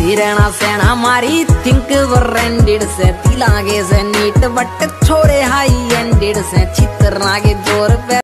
सिरना सेना मारी think branded से तिलागे से नीट बट छोड़े हाई एंडेड से चित्र लागे जोर पे